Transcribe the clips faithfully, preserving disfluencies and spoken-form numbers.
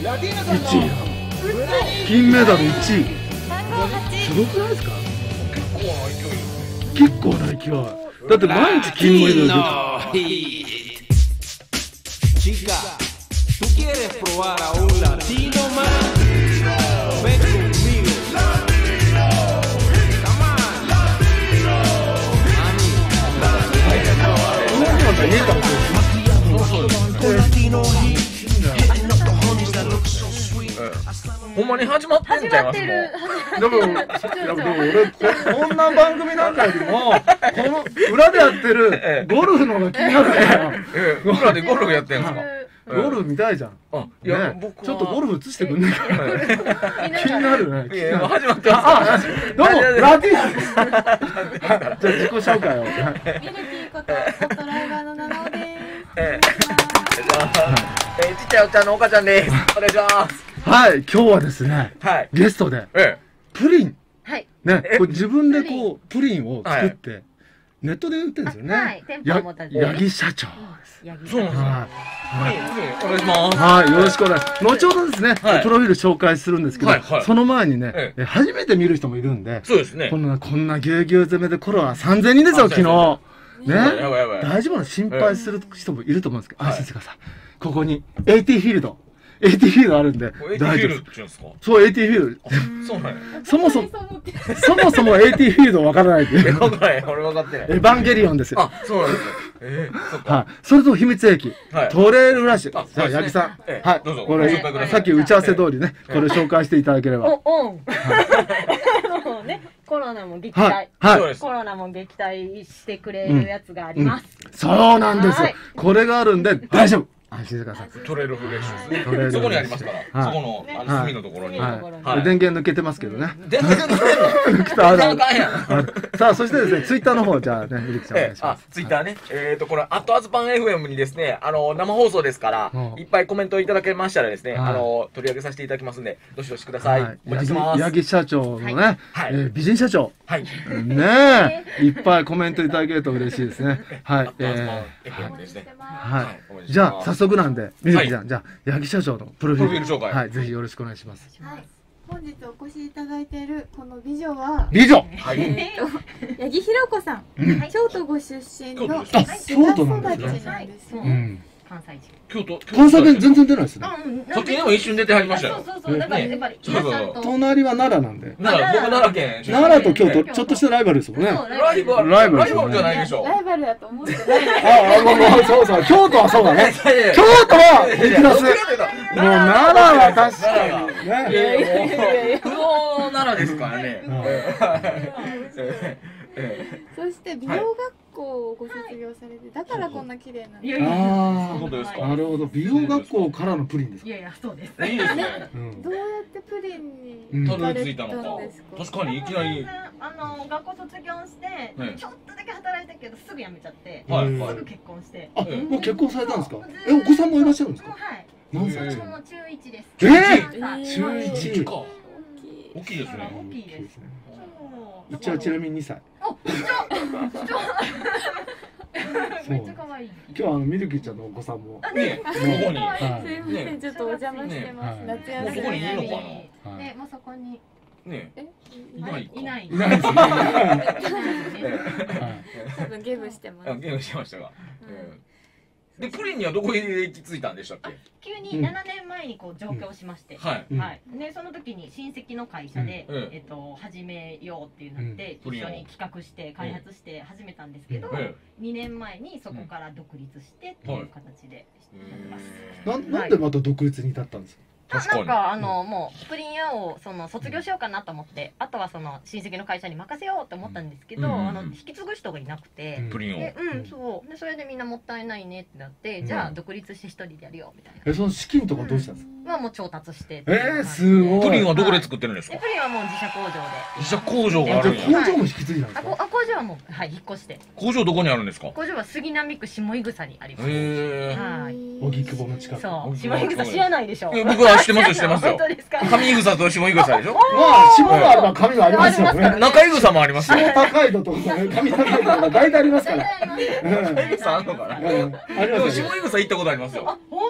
いちいだ。金メダルいちい。すごくないですか？結構な勢い。だって毎日金メダル出て。 Chica, ¿tú quieres probar a un latino más? Ven conmigo. Latino. Come on. Latino. Mami. ほんまに始まってんちゃいますもん。 でも、でも俺こんな番組なんかよりもこの裏でやってるゴルフの方が気になるから。 え、裏でゴルフやってんすか？ ゴルフ見たいじゃん。 あ、いや僕ちょっとゴルフ映してくんねえか。気になるね。 いや始まってます。 どうもラティーナです。じゃあ自己紹介を。 ミルキーこと元ライバーの七尾です。 え、ちっちゃいおっちゃんのお母ちゃんです。お願いします。 はい、今日はですね、ゲストでプリンね、これ自分でこうプリンを作ってネットで売ってるんですよね。八木社長です。 そうなんですか。プリン、プリンお願いします。 はい、よろしくお願いします。後ほどですね、プロフィール紹介するんですけど、その前にね、初めて見る人もいるんで、 そうですね。 こんなこんなぎゅうぎゅう詰めでコロナさんぜんにんですよ昨日。ね、大丈夫な心配する人もいると思うんですけど、安心してください。ここに エーティー フィールド。エーティー フィールドあるんで大丈夫です。そう、エーティー フィールド。そうなんや。そもそもそもそも エーティー フィールドわからないっていう。 わからない。俺分かってない。 エヴァンゲリオンですよ。 あ、そうなんですよ。ええ、そっか。 はい。それと秘密兵器トレイルラッシュ。じゃあ八木さん、はい。 どうぞ。 これさっき打ち合わせ通りね、これ紹介していただければ。 おん。ね、コロナも撃退。はい。コロナも撃退してくれるやつがあります。 そうなんです。これがあるんで大丈夫。安心してください。 トレイルフレッシュですね。そこにありますから。そこの隅のところに。 電源抜けてますけどね。 電源抜けてるの？ さあ、そしてですね、ツイッターの方じゃあね、ミルキちゃんお願いします。 ツイッターね。えっとこれアットアズパン エフエム にですね、あの生放送ですからいっぱいコメントいただけましたらですね、あの取り上げさせていただきますんで、どしどしください。お願いします。 八木社長のね、美人社長。 はい。 ねえ、いっぱいコメントいただけると嬉しいですね。はい。はい。じゃあ早速なんで、みるきちゃん、じゃあ八木社長のプロフィール紹介、はい、ぜひよろしくお願いします。 はい。本日お越しいただいているこの美女は美女。 はい。八木ひろ子さん。京都ご出身の京都なんですね。 関西人。 京都関西弁全然出ないですね。 そっちにも一瞬出てはりましたよ。 そうそうそう。だからやっぱり隣は奈良なんで。 奈良、僕奈良県。 奈良と京都ちょっとしたライバルですもんね。 ライバルライバルじゃないでしょ。 ライバルだと思ってない。 ああ、もうそうそう、京都はそうだね。京都はビクラス。もう奈良は確かにね。 不動奈良ですからね。 そして美容学校をご卒業されて、だからこんな綺麗なんです。 ああ、なるほど。美容学校からのプリンですか。 いやいや、そうです。 いいですね。 どうやってプリンにたどり着いたのか。確かにいきなりあの学校卒業してちょっとだけ働いたけどすぐ辞めちゃって、すぐ結婚して。 あ、もう結婚されたんですか。え、お子さんもいらっしゃるんですか。 はい。 何歳？ 中一です。 ええ、中一か。 大きいですね。 大きいです。 うちはちなみににさい。 めっちゃ可愛い。 今日はあのミルキーちゃんのお子さんもね、ここに。 すいません、ちょっとお邪魔してます。夏休み。 ここにいるのかな。で、もうそこに。 ね。 いない。いない。 いないですね。 多分ゲームしてます。 ゲームしてましたが。で、プリンにはどこに行き着いたんでしたっけ？ 急にななねんまえにこう上京しまして、はい。で、その時に親戚の会社でえっと始めようっていうなって一緒に企画して開発して始めたんですけど、にねんまえにそこから独立してっていう形でやってます。 ななんでまた独立に至ったんですか？ なんかあのもうプリン屋をその卒業しようかなと思って、あとはその親戚の会社に任せようと思ったんですけど、あの引き継ぐ人がいなくて、 プリンを、 うんそうでそれでみんなもったいないねってなって、じゃあ独立して一人でやるよみたいな。 え、その資金とかどうしたんですか？ まあもう調達して。 えー、すごい。 プリンはどこで作ってるんですか？ プリンはもう自社工場で。 自社工場があるんや。 工場も引き継いだんですか？ あ、工場はもうはい引っ越して。 工場どこにあるんですか？ 工場は杉並区下井草にあります。 へえ。 はい。 荻窪の近く。 そう。下井草知らないでしょ。 僕は知ってます知ってますよ。上井草と下井草でしょ。 まあ下があれば上がありますよね。 中井草もありますよ。 下高井戸とか上高井戸とか大体ありますから。 中井草あるのかな。でも下井草行ったことありますよ。 本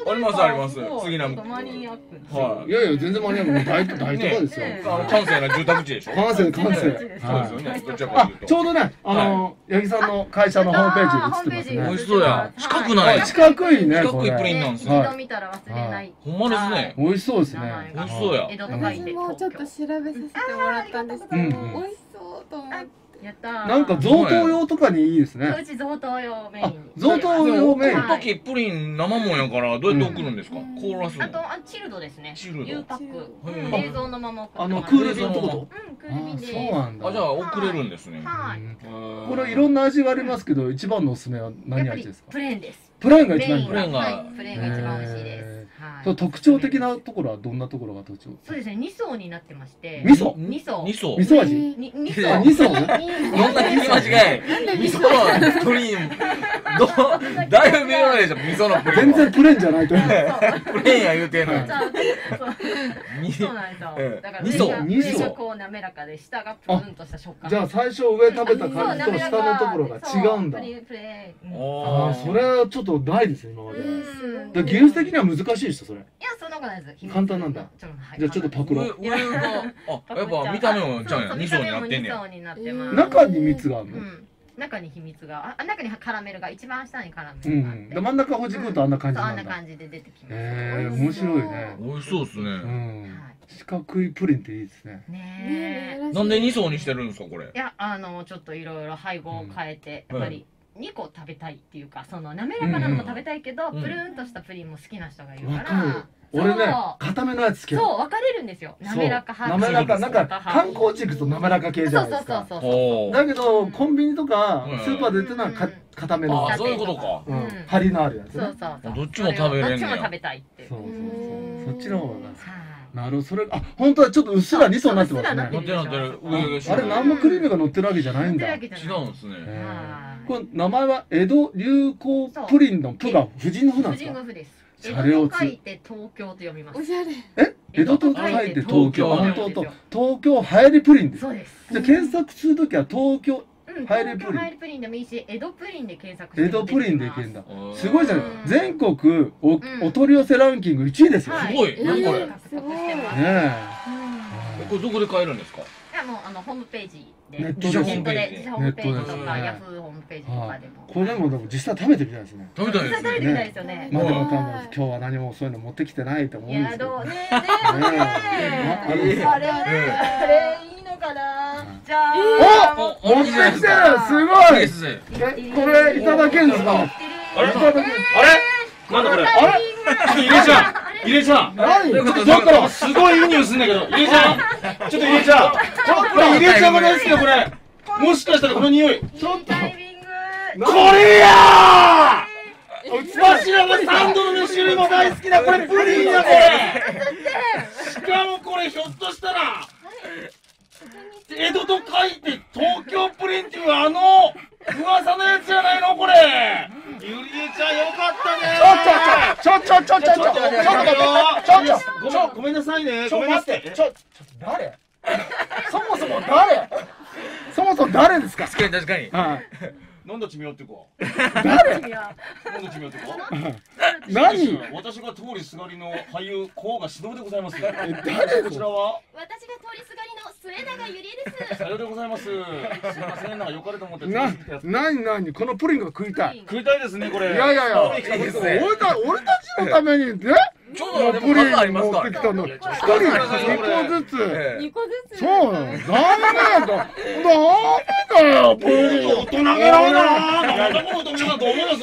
ありますあります。杉並。 マニアック。 はい。いやいや全然マニアック、大都大とかですよ。 閑静な住宅地でしょ。 閑静閑静。そうですよね。どちらかというと。 ちょうどね、あの八木さんの会社のホームページに映ってますね。 美味しそうや。四角ない。 四角いね。 四角いプリンなんですよ。一度見たら忘れない。 ほんまですね。 美味しそうですね。 美味しそうや。 私もちょっと調べさせてもらったんですけど、美味しそうと思って。 やったなんか贈答用とかにいいですね。 うち贈答用メイン。 贈答用メイン。 送る時プリン生もんやからどうやって送るんですか？凍らすの？ あとチルドですね。 チルド。 ユーパック。冷蔵のまま送って。 あのクール便ってこと？ うん、クール便で。 そうなんだ。 あ、じゃあ送れるんですね。 はい。 これいろんな味がありますけど、一番のおすすめは何味ですか？ プレーンです。 プレーンが一番いい。 プレーンがプレーンが一番美味しいです。 その特徴的なところはどんなところが特徴？ そうですね、二層になってまして。 味噌？ 二層。 二層。 味噌味？ 二層。 二層？ どんな聞き間違い？味噌のプリン、どだいぶ微妙でしょ、味噌のプリン。 全然プレーンじゃないと思う。 プレーンや言うてんの。 そうなんですよ。だから上がこう滑らかで下がプルンとした食感。 じゃあ最初上食べた感じと下のところが違うんだ。ああ、それはちょっとないですね今まで。技術的には難しいでしょそれ。いや、そんなことないです。 簡単なんだ。じゃあちょっとパクロ。 上が、あ、やっぱ見た目もちゃうやん。二層になってんねん。 中に蜜があるの？ 中に秘密が、あ、中にカラメルが一番下にカラメルがあって、真ん中ほじくとあんな感じなんだ。 あんな感じで出てきます。 へえ、面白いね。 美味しそうですね。 四角いプリンっていいですね。 ねえ。 なんで二層にしてるんですかこれ？ いや、あのちょっといろいろ配合を変えて、やっぱりにこ食べたいっていうか、その滑らかなのも食べたいけど、プルンとしたプリンも好きな人がいるから。 俺ね、固めのやつ好き。 そう、分かれるんですよ。滑らか派。 滑らか、なんか観光地行くと滑らか系じゃないですか。 そうそうそう。 だけどコンビニとかスーパーで売ってるのは固めの。 あ、そういうことか。 張りのあるやつ。 そうそうそう。 どっちも食べれるんや。 どっちも食べたいって。 そうそうそう。そっちの方がなるほど、それ、あ、本当はちょっとうっすらに層になってますね。 なってるなってる。 あれ何もクリームが乗ってるわけじゃないんだ。 違うんですね。 これ名前は江戸流行プリンのプが婦人の婦なんですか？ 婦人の婦です。江戸と書いて東京と読みます。 おしゃれ。 え？江戸と書いて東京。本当と東京流行りプリンです。 そうです。 じゃ検索するときは東京流行りプリン。流行りプリンでもいいし、江戸プリンで検索して。 江戸プリンでいけんだ。すごいじゃん。全国おお取り寄せランキングいちいですよ。 すごい。何これ？ ねえ。 これどこで買えるんですか？ いや、もうあのホームページで、 ネットで、自社ホームページとかヤフーホームページとかでも。 これでもでも実際食べてみたいですね。 食べたいですね。 食べてみたいですよね。 まあでも多分今日は何もそういうの持ってきてないと思うんですけど。 いや、どうねねあれあれあれいいのかな。じゃあ。 お、持ってきてる。すごい。これいただけるんですか？ あれ？あれ？なんだこれ？あれ？入れちゃう。入れちゃう。 何？ ちょっとちょっとすごいいい匂いするんだけど。入れちゃう。ちょっと入れちゃう。これ入れちゃうがないですけどこれ。もしかしたらこの匂い。ちょっと。これやー。わしらが三度の飯よりも大好きなこれプリンやこれ。しかもこれひょっとしたら江戸と書いて東京プリンっていうあの噂のやつじゃないのこれ。ゆりえちゃんよかったね。 ちょちょちょちょちょちょちょちょちょちょごめんなさいね。 ちょ待って。ちょちょ誰？そもそも誰？そもそも誰ですか？ 確かに確かに。 なんだちみよって子。 誰？ なんだちみよって子。 何？ 私が通りすがりの俳優甲賀忍でございます。え、 誰？ こちらは？ 私が通りすがりの末永ゆりえです。 さようでございます。すみません、なんかよかれと思って。 な、なになにこのプリンが食いたい。 食いたいですねこれ。 いやいやいや。俺た俺たちのためにね。 ちょうどプリン持ってきたの。一人二個ずつ。 二個ずつ。 そうなの。ダメだ。ダメだよ。プリン。 大人げないな。なんだこの大人がどう思います？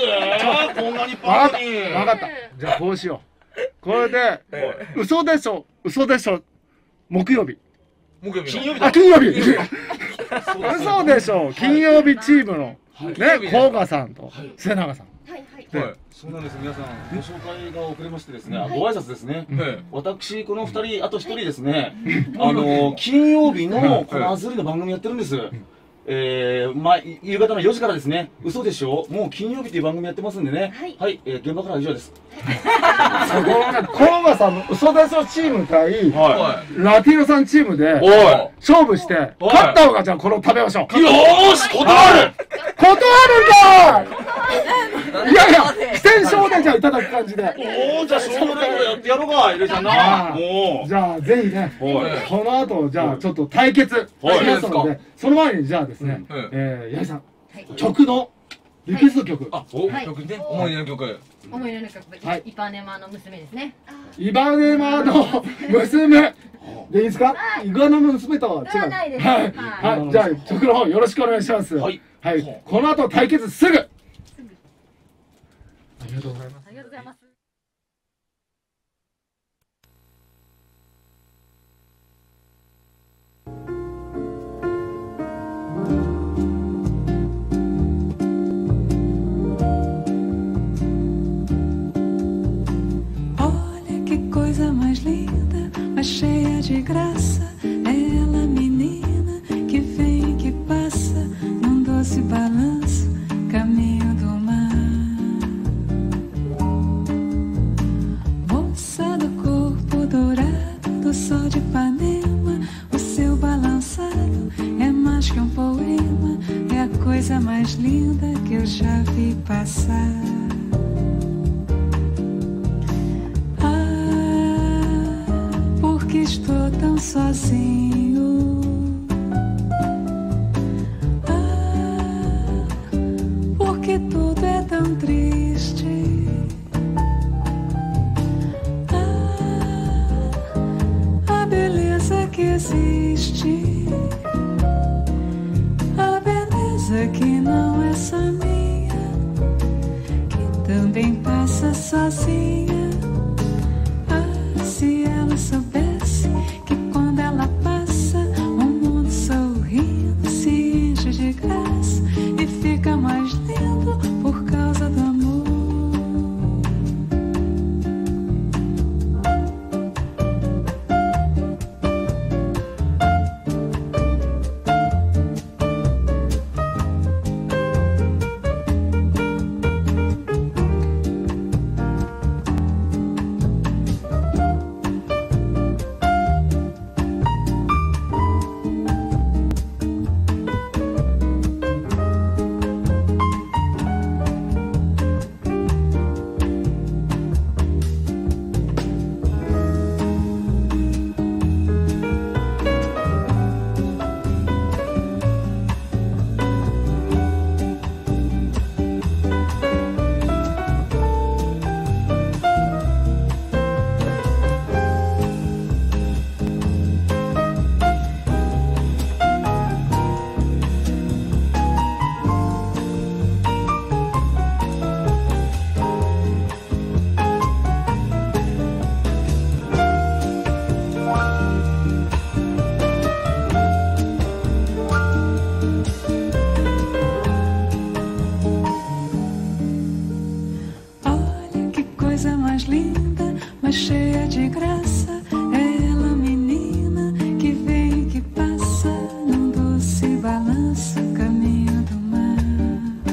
こんなにパーティー。 わかった。じゃあこうしよう。これで嘘でしょ。嘘でしょ。木曜日。 木曜日。 金曜日。 あ、金曜日。嘘でしょ。金曜日チームのね、甲賀さんと末永さん。 はいはい。 そうなんです。皆さんご紹介が遅れましてですね、ご挨拶ですね。私この二人あと一人ですね、あの金曜日のこのアズリの番組やってるんです。 えー、まあ、夕方のよじからですね、嘘でしょもう金曜日という番組やってますんでね。 はい。 はい、えー、現場からは以上です。 そこね、コロナさんの嘘でしょチーム対、ラティーノさんチームで、勝負して、勝った方がじゃあこれを食べましょう。 よーし、断る断るんかいやいや、不戦勝でじゃあいただく感じで。 おー、じゃあ勝負でやってやろうか、ゆりちゃんな。 じゃあぜひね、この後、じゃあちょっと対決しますので、その前にじゃあですね、えー、八木さん、曲の、リクエスト曲。 あ、お、曲ね。思い出の曲。 思い出の曲、イパネマの娘ですね。 イパネマの娘。でいいですか？イグアナの娘とは違う。はい。はい。じゃあ曲の方よろしくお願いします。はい。はい。この後対決すぐ。ありがとうございます。 ありがとうございます。 Cheia de graça, ela menina que vem e que passa num doce balanço, caminho do mar. Moça do corpo dourado do sol de Ipanema, o seu balançado é mais que um poema, é a coisa mais linda que eu já vi passar. Estou tão sozinho. Ah, porque tudo é tão triste. Ah, a beleza que existe, a beleza que não é só minha, que também passa sozinha. Ah, se ela soubesse que quando ela passa, o mundo sorrindo se enche de graça e fica mais lindo por causa do amor. Cheia de graça, ela menina que vem e que passa num doce balanço, caminho do mar.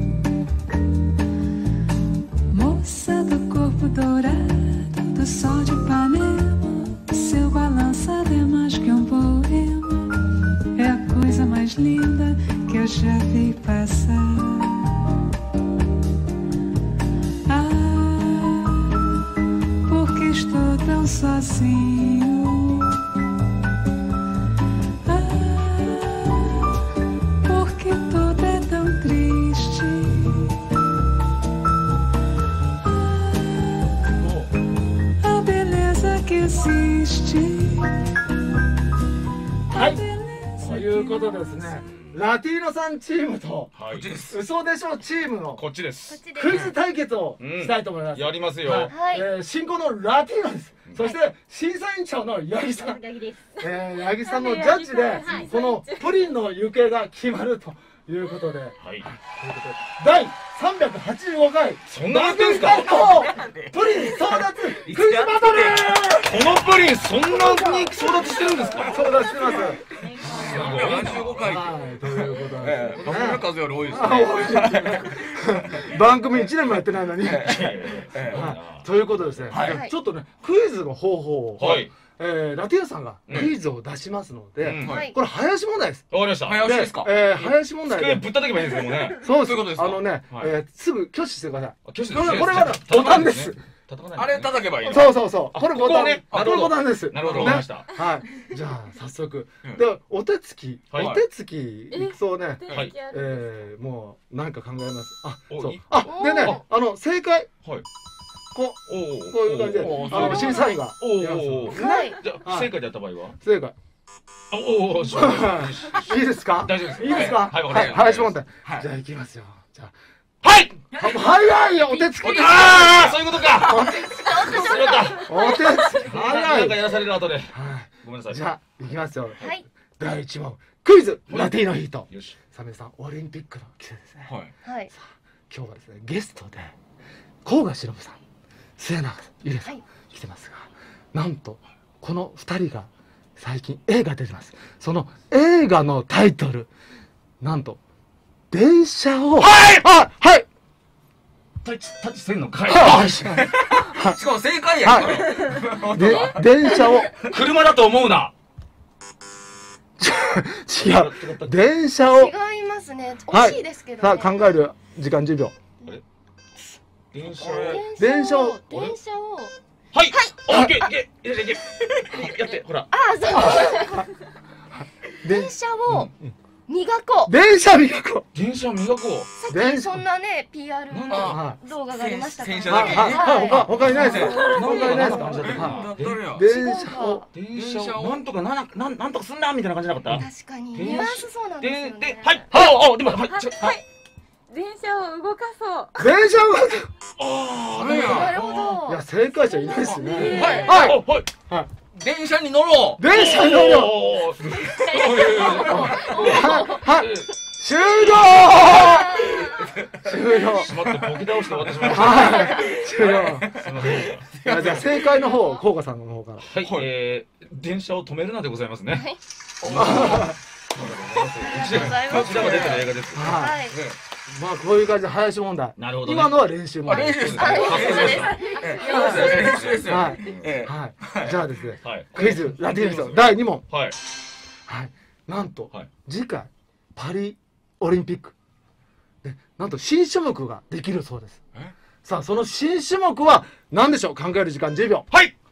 Moça do corpo dourado do sol de Ipanema, seu balançado é mais que um poema, é a coisa mais linda que eu já vi passar. Sozinho. Ah, porque tudo é tão triste. Ah, a beleza que existe. はい、ということですね。ラティーノさんチームと、嘘でしょチームのこっちです。 クイズ対決をしたいと思います。 やりますよ。 はい、進行のラティーノです。そして審査委員長の八木さん、え八木さんのジャッジでこのプリンの行方が決まるということで、はい、ということでだいさんびゃくはちじゅうごかいそんなやってんすか？ プリン争奪クイズバトル。 このプリンそんなに争奪してるんですか？ 争奪してます。 すごい。 よんじゅうごかい。 はいということなんですええ、村数より多いですあ多いですね番組いちねんもやってないのに。 ええはいということですね。 はいちょっとねクイズの方法をはいえーラティアさんがクイズを出しますので、 うんはいこれ早押し問題です。 わかりました。 早押しですか。 えー早押し問題で。 机ぶったたけばいいんですね、もうね。 そうそういうことですかあのね、 はいえーすぐ挙手してください。 挙手これこれはボタンです。 あれ叩けばいいの。 そうそうそう。 あこれボタン。 ここねあこれボタンです。 なるほど、わねかりました。 はい。じゃあ早速うん。 でお手つきはいお手つきいくそうね。 はいえーもうなんか考えます。あそうおい。 あでねあの正解はい。 こおお。 こういう感じでおーあの審査員がおいますお。 はいじゃあ不正解でやった場合は。 正解。 おお。よしよしいいですか？ 大丈夫です。 いいですか？ はい、わかりました。 早押し問題。 はいじゃあ行きますよ。じゃはい。 あ早いよお手つき。 ああ、そういうことか。 お手つき早なんかい。 やらされる後で。 はい。 ごめんなさい。 じゃあ行きますよ。 はいだいいち問クイズラティーノヒート。 よし。 さあ皆さんオリンピックの季節ですね。 はい。 はい今日はですねゲストで甲賀忍さん、末永ゆりさんはい来てますが、なんとこの二人が最近映画出てます。その映画のタイトルなんと電車をはいあはいタッチタッチせんのかい。 はいしかも正解やん。これで電車を車だと思うな。 違う電車を違いますねはい惜しいですけどさあね考える時間じゅうびょう。 電車。 電車を電車をはい。オッケー、いけ、いけ、いけ。やって、ほら。 あそうで電車を磨こう電車磨こ電車磨こう電車そんなね ピーアールなんだ動画がありましたから洗車だけはいはいはい他他いないですかなん他いないですかなんだは誰やい。電車をう。電車をなんとかなななんなんとかすんなみたいな感じなかった。 確かに電ニュアンスそうなんですよねでではいはいあでもはいちょはい電車を動かそう。 電車をああ何やなるほどいや正解者いないですね。 はいはいはいはい電車に乗ろう。 電車に乗るよ。 おーはいはい終了終了しまってボケ倒して終わってしまいました。 はい終了。 すみません。 いやじゃあ正解の方甲賀さんの方から。 はい、えー、電車を止めるなでございますね。 はいこちらこちらが出てる映画です。 ははいい。まあこういう感じで早押し問題。 なるほどね。 今のは練習問あ、練題。 習です。 はい練習ですよ。 はいええはい。じゃあですねはい。 クイズラティーノだいに問。 はい。 はい。なんとはい次回パリオリンピックでなんと新種目ができるそうです。 えさあその新種目は何でしょう。考える時間じゅうびょう。 はい。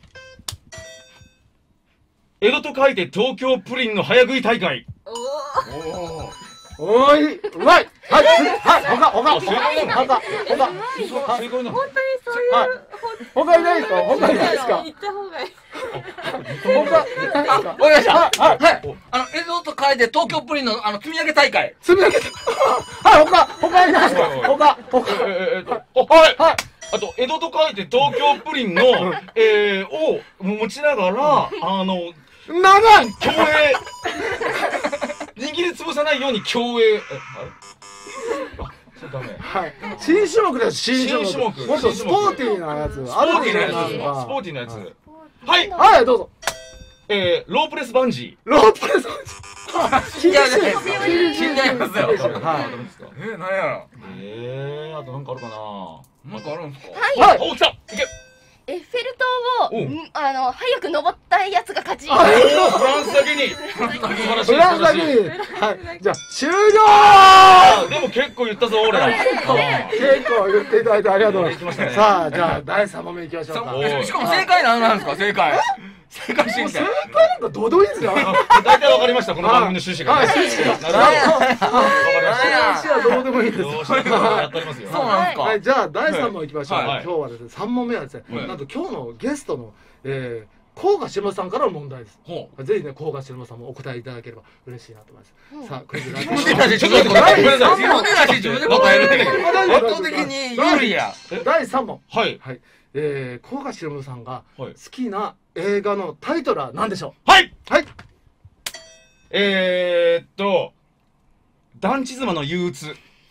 江戸と書いて東京プリンの早食い大会。 おおーおーい、うまい。はい、次はい、他、他、 あ正解なの他、他、他、 正解なの。 本当にそういうはい他いないですか。他いないですか。 言った方がいい。 他いないですか。 わかりました。 はい、はい、はい。 あの、映像と書いて東京プリンのあの積み上げ大会。 積み上げた。はい、他、他いないですか。他、他。 えーえーっと、あはい。 はい。 あと江戸と書いて東京プリンのえーを持ちながらあの長い。 競泳握りつぶさないように競泳。えあれ？あ、それダメ。 はい。新種目です。新種目。 新種目もっとスポーティーなやつ。 スポーティーなやつ。 あるじゃないスポーティーなやはいつ。はい。 はい、どうぞ。 えー、ロープレスバンジロープレス。 死んじゃいますよ。死んじゃいますよ。 ー。 はいあダメですか。 えー、何やろ。 えー、あとなんかあるかな。 なんかあるんですか。 はい。 お、来た。いけ。 エッフェル塔をおんあの早く登ったやつが勝ちあおー、フランスだけに。素晴らしい。 フランスだけに。 素晴らしい。 はい。じゃあ、終了。 あーでも結構言ったぞ俺ら。あー結構言っていただいてありがとうございます。 行きましたねさあ、じゃあ、だいさん問目いきましょうか。 おいしかも正解なんなんですか、正解。正解してもう正みて。 解なんかどうでもいいですよ。 大体わかりましたこの番組の趣旨が。 はい趣旨がなるほど。わかりました。 話はどうでもいいです。 よーし、やっておりますよ。 そうなんですか。 はい、じゃあだいさん問いきましょう。 はい今日はですね、さん問目はですね、 はいなんと今日のゲストの、えー、甲賀忍さんからの問題です。 ほぜひね、甲賀忍さんもお答えいただければ嬉しいなと思います。さあ、クイズライう。自分で出して自分で答える。自分で出して自分で答えるって。圧倒的に有利や。 だいさん問。 はい。 はい。えー、甲賀忍さんが好はい。 きな映画のタイトルは何でしょはい。 う。はい。 えーっと、団地妻の憂鬱。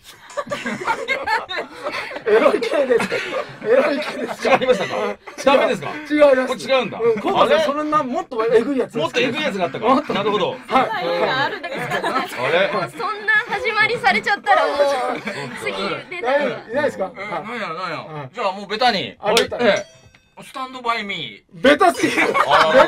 エロい系ですか。エロい系ですか。 違いましたか。ダメですか。 違います。 これ違うんだ。 今度はそれなもっとエグいやつ。 もっとエグいやつがあったか。なるほど。はい。 あるんですか。 あれ。 そんな始まりされちゃったらもう次出たい。 いないですか。 なんやなんや。じゃあもうベタに。 はい。 スタンドバイミー。ベタすぎる。ベタすぎ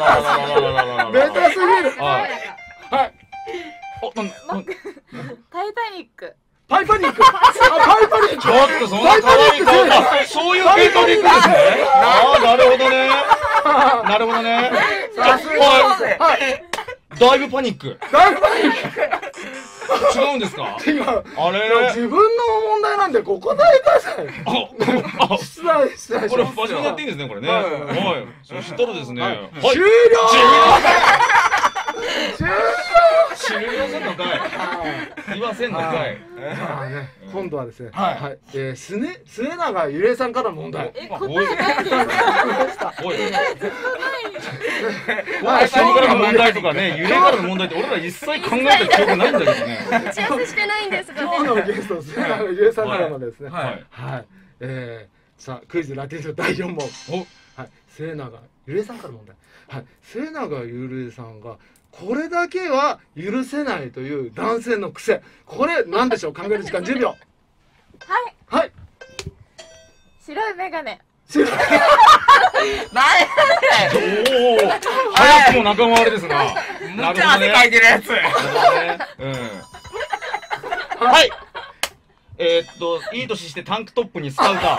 る。はい。 お、なん、 タイタニック。 パイパニック。あ、パイパニック。 ちょっとそんな可愛い顔。そういう系統でいくんですね。ああ、なるほどね。なるほどね。はい。だいぶパニック。 だいぶパニック。 違うんですか。 違う。 あれ。 自分の問題なんでお答えください。あ、出題出題。 これ真面目にやっていいんですねこれね。はい。そしたらですね。 終了。 終了せんのかい。言わせんのかい。 今度はですね。はい。えー、すね、末永ゆれさんからの問題。 え、答えないです。 おい。 まあ、 下からの問題とかね、揺れからの問題って俺ら一切考えた記憶ないんだけどね。 打ち合わせしてないんですがね。 今日のゲスト末永ゆれさんからのですね。はい。はい。えー、さあクイズラテンションだいよん問。はい。末永ゆれさんからの問題。はい。末永ゆれさんがこれだけは許せないという男性の癖。これなんでしょう。考える時間じゅうびょう。 はい。 はい。 白いメガネ。 白い。 何おお。早くも仲間割れですな。 むっちゃ汗かいてるやつ。 うん。はい。えっといい年してタンクトップにスカウター。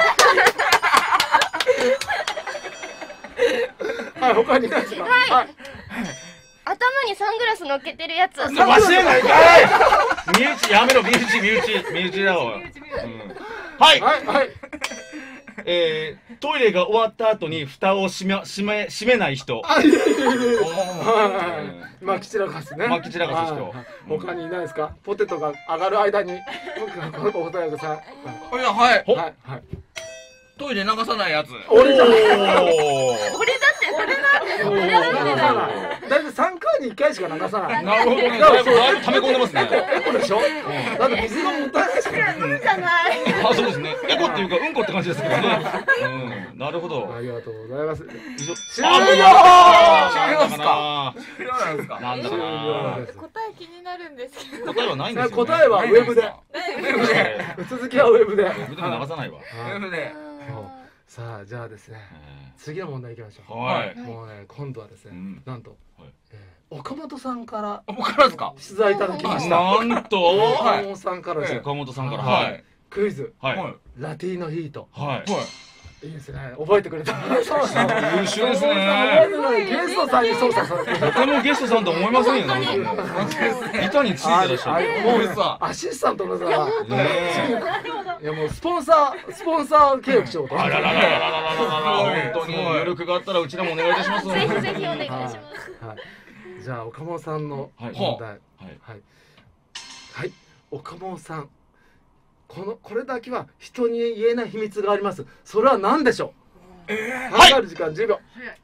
はい。他に何ですか。はい。 頭にサングラス乗っけてるやつ。 わしやないかい。身内やめろ、身内身内身内だわ。はいはいはい。 えー、トイレが終わった後に蓋を閉め閉め閉めない人。 あ、いるいるいる。まき散らかすね。 まき散らかす人。 他にいないですか。ポテトが上がる間に僕がお答えください。 はいはいはいはい。 トイレ流さないやつ。 俺じゃない。 俺だってそれなんです。俺だって。 だいたいさんかいにいっかいしか流さない。 なるほどね。だいぶだいぶ溜め込んでますね。 エコでしょ。だって水がもったいないじゃん。 うんじゃない。 あ、そうですね。エコっていうかうんこって感じですけどね。うん、なるほど。 ありがとうございます。終了。 終了ですか。終了なんですか。 なんだかな。 答え気になるんですけど。 答えはないんですよ。 答えはウェブで。 ウェブで。 続きはウェブで。ウェブでも流さないわ。 ウェブで。 さあじゃあですね、次の問題いきましょう。 はい。 もうね今度はですね、なんとはい岡本さんから僕からですか。 出題いただきました。 なんと岡本さんからです。 岡本さんから。 ははい。 クイズはい。 ラティーノヒート。 はい。 いいですね。覚えてくれた。 優秀ですね。 ゲストさんに操作されてる。 とてもゲストさんと思いませんよ。なんか板についてらっしゃる。 もうさアシスタントのさ。いやもうスポンサースポンサー契約しようと。 あらららららららら。本当に余力があったらうちらもお願いいたします。 ぜひぜひお願いします。 じゃあ岡本さんの問題。はいはい。岡本さん。このこれだけは人に言えない秘密があります。それは何でしょう。考える時間じゅうびょう。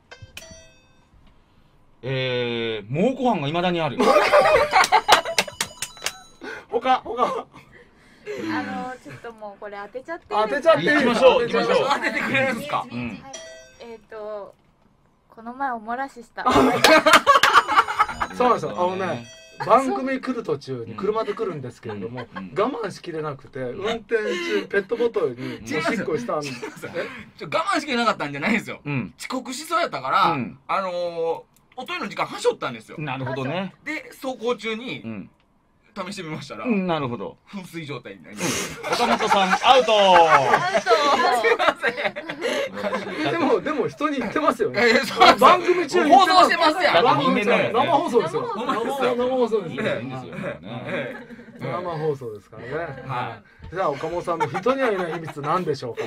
えー、蒙古斑が未だにある。 他他。 あのちょっともうこれ当てちゃって当てちゃっていい。 行きましょう行きましょう。 当ててくれるんですか。 えっとこの前お漏らしした。 そうなんですよ。あのね。番組来る途中に車で来るんですけれども、我慢しきれなくて運転中ペットボトルにおしっこしたんです。 我慢しきれなかったんじゃないんですよ。遅刻しそうやったからあのおトイレの時間はしょったんですよ。 なるほどね。 で走行中に試してみましたら、 なるほど。 噴水状態になりました。 岡本さんアウト。 でもでも人に言ってますよね。 番組中に放送してますやん。 生放送ですよ。生放送ですね。生放送ですからね。はい。じゃあ岡本さんの人には言えない秘密なんでしょうか。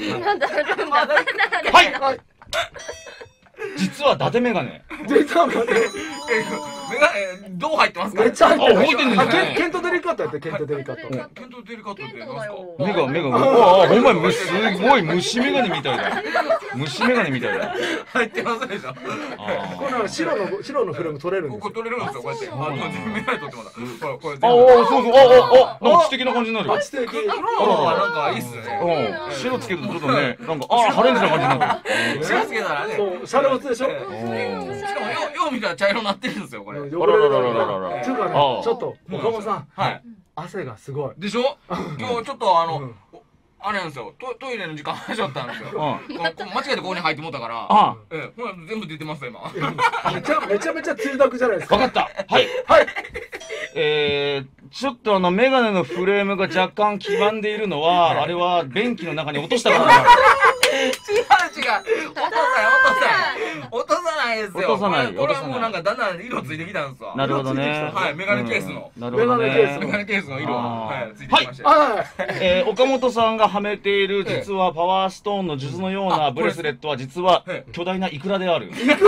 はい。実は伊達メガネ。 実はね。 メガネどう入ってますか？ めっちゃ入ってる。 あ、入ってんねんね。 ケントデリカットやって、ケントデリカット。 ケントデリカットって何ですか？ 目が目が、ああ、ほんまにすごい虫眼鏡みたいだ。虫眼鏡みたいだ。 入ってますでしょ。 これなんか白の白のフレーム取れるんですよ。 ここ取れるんですよ、こうやって。あ、メガネ取ってもらった。これ、これ。 ああ、そうそう、ああ、あ、なんか知的な感じになるよ。 知的。 あ、なんかいいっすね。 うん、白つけるとちょっとね、なんか、ああ、ハレンジな感じになる。 白つけたらね。 そう、シャレオツでしょ。しかも、よう見たら茶色になってるんですよ、これ。 あらららららら。っていうかね、ちょっと岡本さん、はい、汗がすごい。 でしょ？今日ちょっとあの。あれなんですよ、トトイレの時間入っちゃったんですよ。間違えてここに入ってもったから、え、ほら全部出てます今。 めちゃめちゃめちゃつゆだくじゃないですか。 わかった。はいはい。えー、ちょっとあのメガネのフレームが若干黄ばんでいるのは、あれは便器の中に落としたからだ。 違う違う。落とさない落とさない落とさないですよ。 落とさない。 これはもうなんかだんだん色ついてきたんですわ。 なるほどね。 はい、メガネケースの。 なるほどね。 メガネケースの色ははいついてきました。 はい。 えー、岡本さんがはめている実はパワーストーンの術のようなブレスレットは実は巨大なイクラである。イクラ。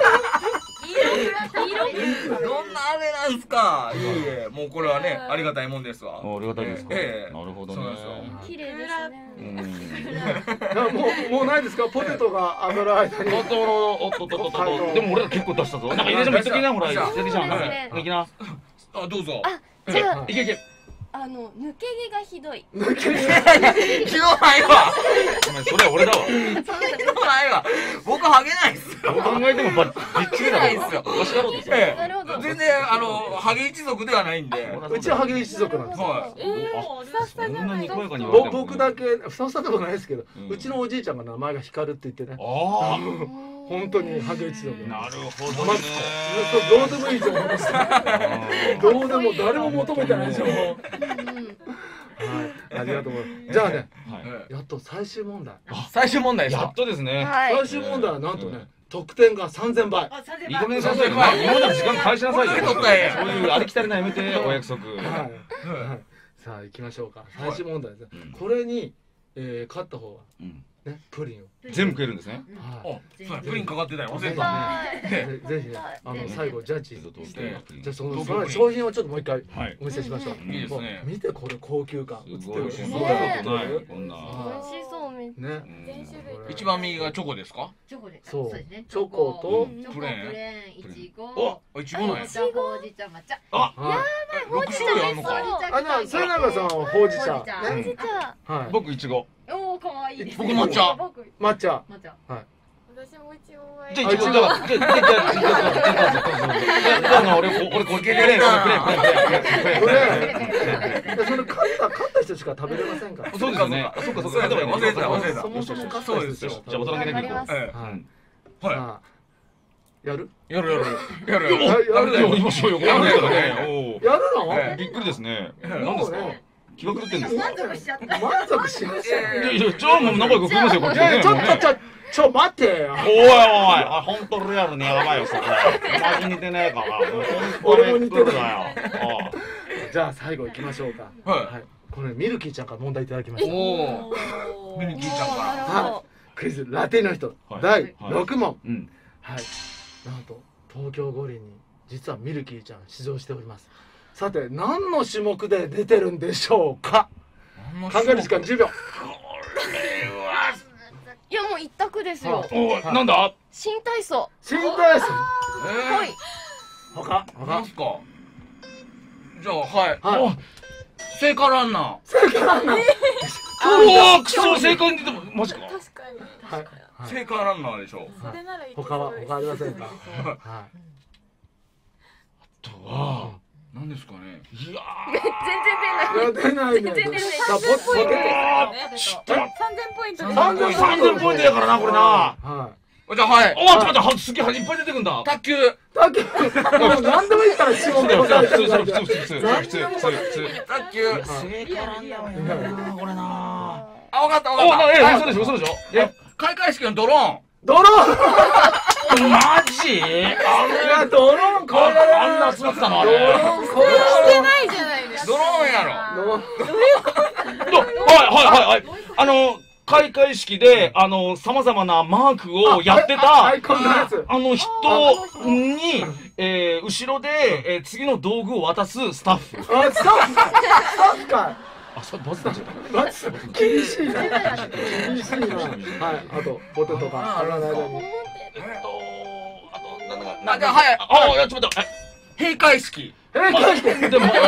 どんなあれなんすか。いえいえ、もうこれはね、ありがたいもんですわ。 ありがたいですか。ええ、なるほどね。 綺麗ですね。 もうもうないですか、ポテトがあの間に。 おっとおっとおっとおっと。でも俺ら結構出したぞ。なんか入れてもいっときな、ほら、入れてじゃん。いきな。 あ、どうぞ。 あ、じゃあ、 いけいけ。 あの抜け毛がひどい。 抜け毛。ひどないわ。 お前それは俺だわ。 そんなひどないわ。僕ハゲないっすよ。 考えてもばっちりだないっすよ。 わしだろうですよ。 なるほど。 全然あのハゲ一族ではないんで。 うちはハゲ一族なんです。 はい。 ええ、ふさふさじゃない。 僕だけふさふさでもないですけど、うちのおじいちゃんが名前が光るって言ってね。ああ。本当にハゲ一族。 なるほどね。 どうでもいい情報です。どうでも誰も求めてない情報。はい、ありがとうございます。じゃあね、やっと最終問題。 最終問題やっとですね。 最終問題はなんとね、得点がさんぜんばい。 いい加減させて今までの時間返しなさいよ。そういうありきたりなやめてお約束。 はい。さあ行きましょうか。最終問題です。これに勝った方はね、プリンを全部食えるんですね。 はい。プリンかかってたよ。忘れた。ぜひね、あの最後ジャッジして、じゃあその商品をちょっともう一回お見せしましょう。 いいですね。 見てこれ高級感。映ってる。 そんなことない。こんな。 美味しそうめっちゃ。 ね。 一番右がチョコですか？ チョコです。 そう。チョコとプレーン、いちご。 お、いちごなんや。 いちごほうじ茶抹茶。 あ、やばい。ほうじ茶あんのか。 あ、な、末永さんはほうじ茶。 ほうじ茶。 はい。 僕いちご。 おお、可愛いです。 僕抹茶。 抹茶。 抹茶。 はい。 私もいちごがいい。 じゃあいちごだから。じゃあじゃあじゃあじゃあじゃあ俺俺これプレーンプレーンプレーンプレーン。 その勝った勝った人しか食べれませんから。 そうですよね。そうかそうか。 忘れてた忘れてた。 そもそも勝った人ですよ。 じゃあ大人げなく行こう。 はい。はい。 やる？ やるやるやるやる。やるやりましょうよ。やるからね。 やるの？ びっくりですね。何ですか？気が狂ってんですか？ 満足しちゃった。 満足しました。 いやいや、じゃあもう仲良く食いますよこっちね。 ちょっとちょちょ待ってよ。 おいおい、あ本当リアルにやばいよそこ。マジ似てねえから。 俺も似てるだよ。 じゃあ最後行きましょうか。はい。これミルキーちゃんから問題いただきました。 おお。ミルキーちゃんから。 はい。クイズラテの人だいろく問。はい。なんと東京五輪に実はミルキーちゃん出場しております。さて何の種目で出てるんでしょうか。考える時間じゅうびょう。 いやもう一択ですよ。 おなんだ？ 新体操。 新体操。 はい。 他他ですか。じゃあはい。聖火ランナー。 聖火ランナー。 おお、クソ聖火に出てもマジか。 確かに。 はい。 聖火ランナーでしょ。 それならいい。 他は他ありませんか。はい。 あとは何ですかね。 いや全然出ない。 出ないね。 全然出ない。 さあポポテト。 さんぜんポイント。 さんぜんさんぜんポイントやからなこれな。 はい。 じゃあはい。 おちょっと待って、すげえいっぱい出てくんだ。 卓球。 卓球。もう何でもいいから質問で答えてください。 普通普通普通普通普通。 卓球。 聖火ランナーやなこれな。 あ、わかったわかった。 え、嘘でしょ嘘でしょ。 え、開会式のドローン。 ドローン。 マジ？ あんドローンこれあんな集まってたのあれ。 ドローンこれしてないじゃないですか。 ドローンやろ。 はいはいはいはい。あの開会式で、あの、様々なマークをやってた、あの人に、えー、後ろで、えー、次の道具を渡すスタッフ。 あ、スタッフスタッフか。 あ、それバツだじゃん。 バツ厳しいな。厳しいな。はい、あと、ポテトが。あらないのに。 えっと、あと、なんだか、 あ、じゃあ、はい。 あ、いや、ちょっと待って。閉会式。 閉会式でも、なるほどね。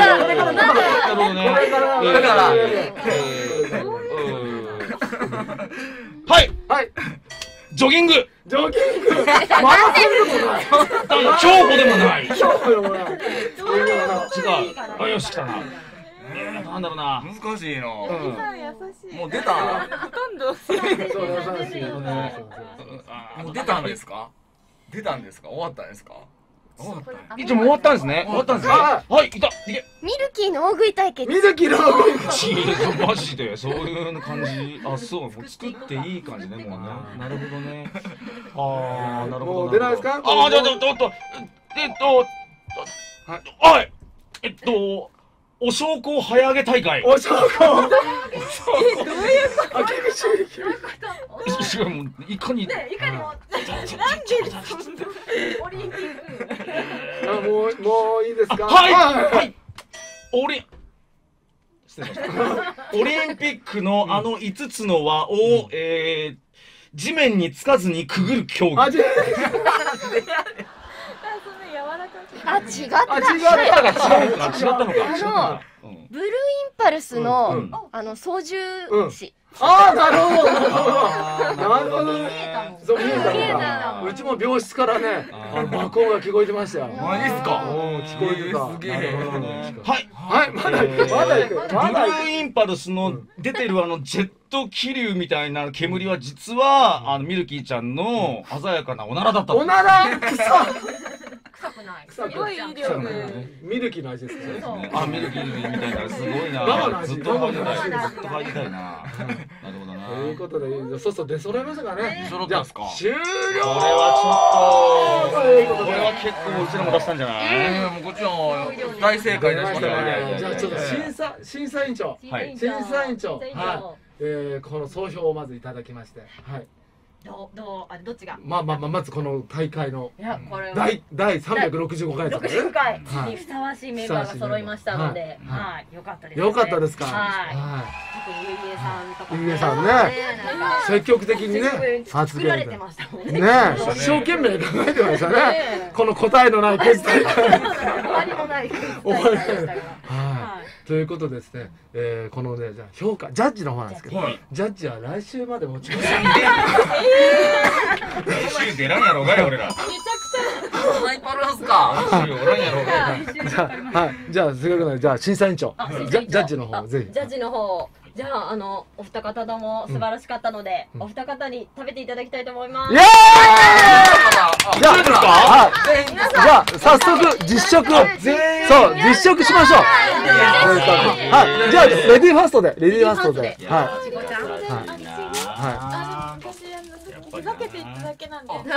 これから、 だから、はい。 はい。 ジョギング。 ジョギング。マラソンでもない。 競歩でもない。 競歩でもない。違う。 あ、よし、来たな。なんだろうな。 難しいな。 優しい。 もう出た。 ほとんど。 そう優しい。 もう出たんですか。出たんですか。終わったんですか。 一応もう終わったんですね。終わったんですね。はい、いた。いけ。 ミルキーの大食い対決。 ミルキーの大食い。 マジでそういう感じ。あ、そう。もう作っていい感じね。もうね。なるほどね。ああ、なるほど。 もう出ないですか。 ああ、じゃあ、ちょっと、えっと、はい。えっと。お焼香早上げ大会。 お焼香。どういうこと。あ、厳しい。 どういうこと。 違う、もう、いかに。 ね、いかにも。なんで。オリンピック。 あ、もう、もういいですか。 はい。はい。オリ。失礼しました。オリンピックのあの五つの輪を、ええ、地面につかずにくぐる競技。 あ、違った。違った。 違ったのか。 あの、ブルーインパルスの、あの操縦士。 ああ、なるほど。なるほどね。そう見えた。うちも病室からね、あの爆音が聞こえてましたよ。 マジっすか。 聞こえてた。 すげえ。 はい。 はい、まだ行く。まだ行く。 ブルーインパルスの出てるあのジェット気流みたいな煙は実はあのミルキーちゃんの鮮やかなおならだった。 おなら。くそ。 臭くない。 臭くすごい威力。 ミルキーの味ですね。 あ、ミルキーみたいな、すごいな。ずっと入りたい。ずっと入りたいな。なるほどな。 ということで、そうそう出揃いましたかね。 揃ったんですか。 終了。 これはちょっと。これは結構うちらも出したんじゃない。 ええ、もうこっちも大正解出しましたね。 じゃあちょっと審査審査委員長。はい。審査委員長。はい。えこの総評をまずいただきまして。はい。 どうどうあどっちが。 まあまあまあまずこの大会の。 いやこれは。 第第三百六十五回ですね。 六十回にふさわしいメンバーが揃いましたので、はい良かったです。 良かったですか。 はい。特にゆりえさんとか。 ゆりえさんね。積極的にね発言。作られてましたもんね。 ね一生懸命考えてましたね。この答えのないクイズ大会。 終わりのないクイズ大会でしたが。 はい。ということですね。えこのねじゃ評価ジャッジの方なんですけど、ジャッジは来週まで持ち越し。 来週出らんやろうがよ俺ら。 めちゃくちゃ。 そんないっぱいありますか。 来週おらんやろうが。 じゃあはいじゃあせっかくなのでじゃあ審査委員長ジャッジの方ぜひ。 ジャッジの方。じゃああのお二方とも素晴らしかったので、お二方に食べていただきたいと思います。 イエーイ。じゃあですか。はい。じゃあ早速実食をそう実食しましょう。はい。じゃあレディーファーストでレディーファーストではい。 はい。ふざけていっただけなんで。はい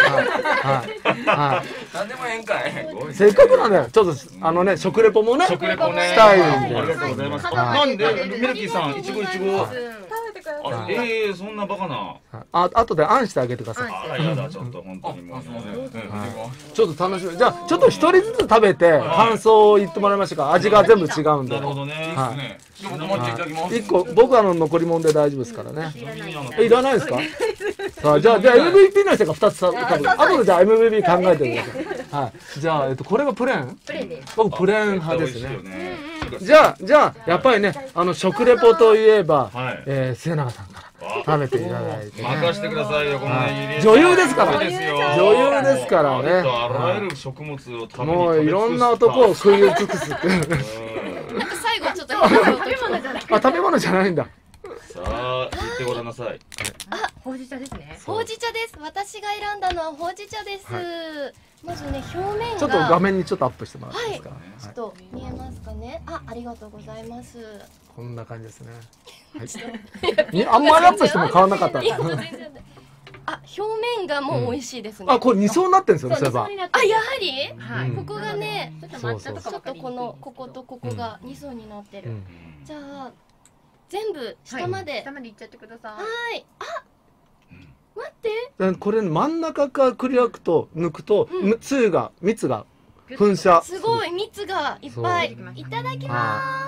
はい。なんでもええんかい。 せっかくなんでちょっとあのね食レポもね食レポねしたいんで。 ありがとうございます。なんでミルキーさんいちごいちご。 食べてください。 ええそんなバカな。 あ後であんしてあげてください。 あやだちょっと本当にもう。 ちょっと楽しみ。じゃあちょっと一人ずつ食べて感想を言ってもらいましたか。味が全部違うんで。 なるほどね。 はい。 一個僕あの残り物で大丈夫ですからね。えいらないですか。さあじゃあじゃあ エムブイピー の人がふたつ多分後でじゃあ エムブイピー 考えてください。はいじゃあえっとこれがプレーン。 プレーンです。 僕プレーン派ですね。じゃあじゃあやっぱりねあの食レポといえばえ末永さんから食べていただいて。 任してくださいよこの女優ですから。女優ですからね。 あらゆる食物を食べもういろんな男を食い尽くすっていう。 なんか最後ちょっと食べ物じゃない。 あ食べ物じゃないんだ。 さあ言ってごらんなさい。 あほうじ茶ですね。 ほうじ茶です。私が選んだのはほうじ茶です。まずね表面がちょっと画面にちょっとアップしてもらっていいですか。 ちょっと見えますかね。あありがとうございます。 こんな感じですね。はい。あんまりアップしても変わらなかった。 あ表面がもう美味しいですね。 あこれ二層になってんですよね。そういえば。 あやはり。 はい。 ここがねそうそう。 ちょっとこのこことここが二層になってる。じゃあ全部下まで。 下までいっちゃってください。 はい。あ、待って。 これ真ん中からくり開くと抜くとつゆが蜜が噴射。 すごい蜜がいっぱい。いただきます。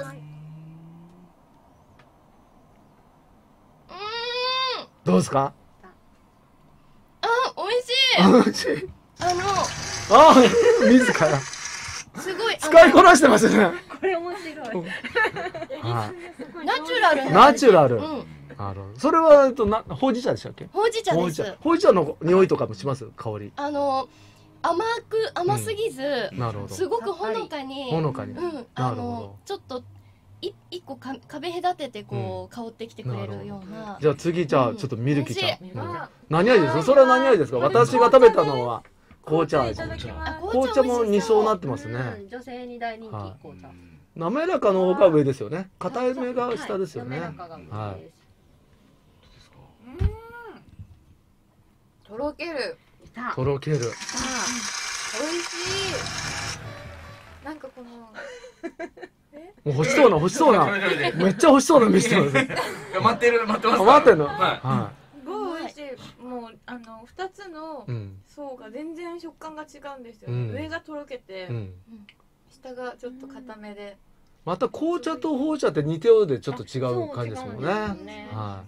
うーん。 どうですか？ あ、美味しい。 美味しい。 あの。 あ、自ら。 すごい。 使いこなしてますね。 これ面白い。 ナチュラル。 ナチュラル。あの、それはとなほうじ茶でしたっけ？ ほうじ茶です。 ほうじ茶の匂いとかもします？香り。 あの甘く甘すぎず、 なるほど。 すごくほのかに。 ほのかに。 うん。あのちょっとい一個か壁隔ててこう香ってきてくれるような。 じゃあ次じゃあちょっとミルキ茶。何味ですか？それは何味ですか？私が食べたのは紅茶味。紅茶もに層なってますね。 女性に大人気紅茶。 滑らかの方が上ですよね。硬いめが下ですよね。はい。 とろける。 とろける。美味しい。なんかこの。 もう欲しそうな欲しそうな。めっちゃ欲しそうな見せてます。 待ってる待ってます。 待ってんの。 はい。すごい美味しい。もうあの二つの層が全然食感が違うんですよ。上がとろけて、下がちょっと固めで。 また紅茶とほう茶って似てるでちょっと違う感じですもんね。はい。